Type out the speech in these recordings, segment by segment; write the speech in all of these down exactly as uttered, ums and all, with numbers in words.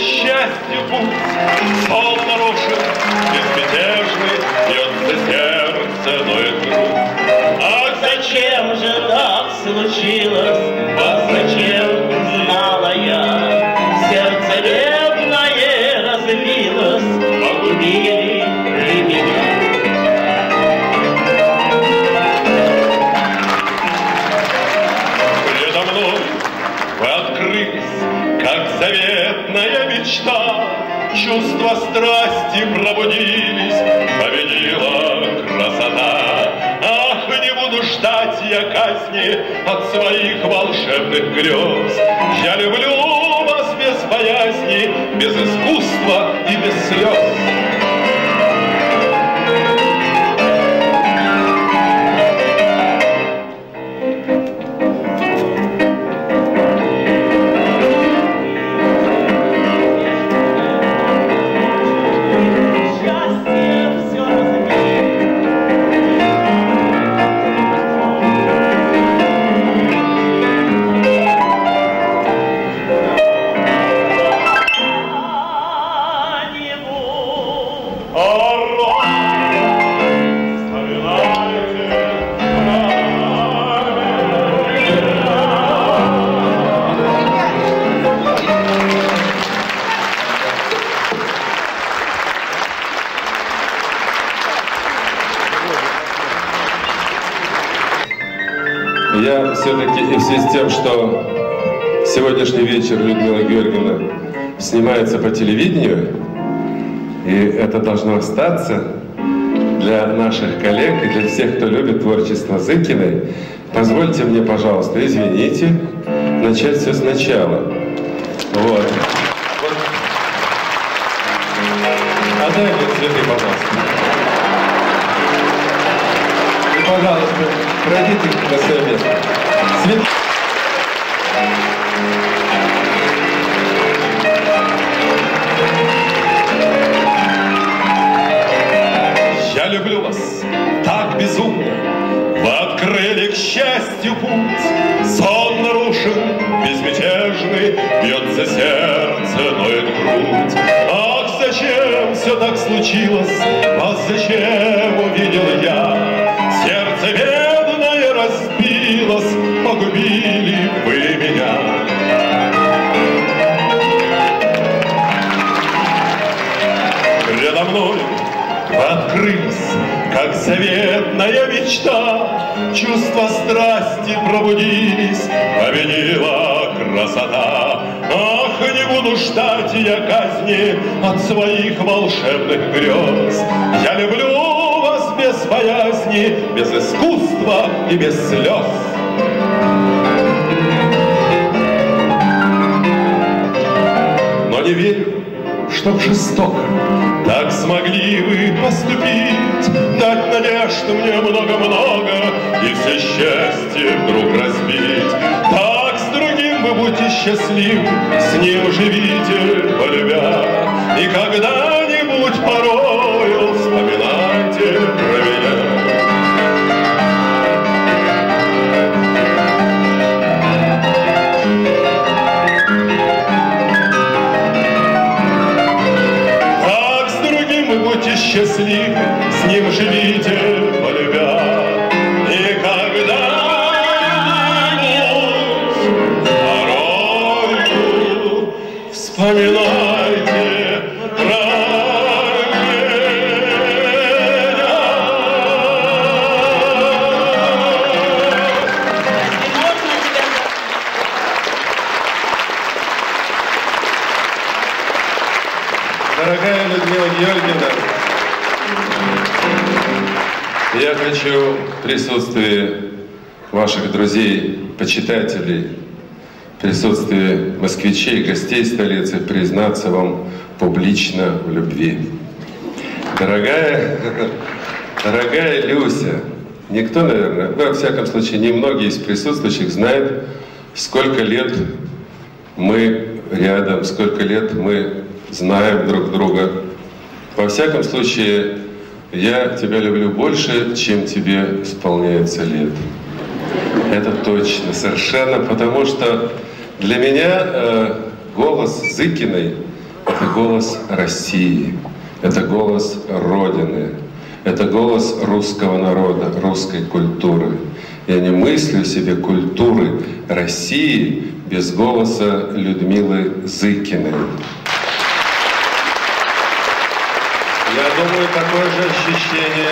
счастью путь, сон нарушен, безмятежный, бьется сердце, ноет грудь. Ах, зачем же так случилось? Ах, зачем знала я? Сердце бедное разбилось, погубили ли меня? Предо мной вы открылись, как заветная мечта. Чувства страсти пробудились, победила красота. Ах, не буду ждать я казни от своих волшебных грез. Я люблю вас без боязни, без искусства и без слез. Я все-таки, и в связи с тем, что сегодняшний вечер Людмила Георгиевна снимается по телевидению, и это должно остаться для наших коллег и для всех, кто любит творчество Зыкиной, позвольте мне, пожалуйста, извините, начать все сначала. Вот. Вот. Отдай мне цветы, пожалуйста. И, пожалуйста, пройдите на свое место. Цветы. Я люблю вас так безумно, вы открыли к счастью путь. Сон нарушен, безмятежный, бьется сердце, ноет грудь. Ах, зачем все так случилось, вас зачем увидел я? Сердце бедное разбилось, погубили вы меня. Предо мной вы открылись, как заветная мечта. Чувства страсти пробудились, победила красота. Ах, не буду ждать я казни от своих волшебных грез. Я люблю вас без боязни, без искусства и без слез. Но не верю, чтоб жестоко так смогли вы поступить, дать надежду мне много-много и все счастье вдруг разбить. Так с другим вы будьте счастливы, с ним живите, полюбя, и когда-нибудь порою вспоминайте про меня. Счастливы, с ним живите, полюбя, и когда-нибудь порою вспоминайте про меня. Дорогая Людмила Георгиевна, я хочу в присутствии ваших друзей, почитателей, в присутствии москвичей, гостей столицы признаться вам публично в любви. Дорогая, дорогая Люся, никто, наверное, во всяком случае, немногие из присутствующих знают, сколько лет мы рядом, сколько лет мы знаем друг друга. Во всяком случае, я тебя люблю больше, чем тебе исполняется лет. Это точно, совершенно, потому что для меня э, голос Зыкиной это голос России, это голос Родины, это голос русского народа, русской культуры. Я не мыслю себе культуры России без голоса Людмилы Зыкиной. Я думаю, такое же ощущение,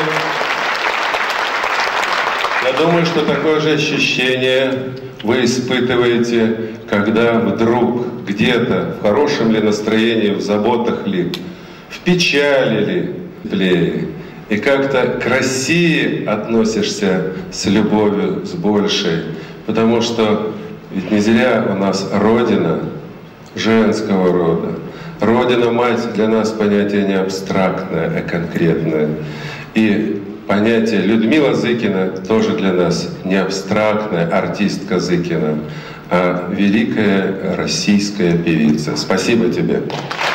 я думаю, что такое же ощущение вы испытываете, когда вдруг где-то, в хорошем ли настроении, в заботах ли, в печали ли, и как-то к России относишься с любовью, с большей, потому что ведь не зря у нас Родина женского рода. Родина-мать для нас понятие не абстрактное, а конкретное. И понятие Людмила Зыкина тоже для нас не абстрактная артистка Зыкина, а великая российская певица. Спасибо тебе.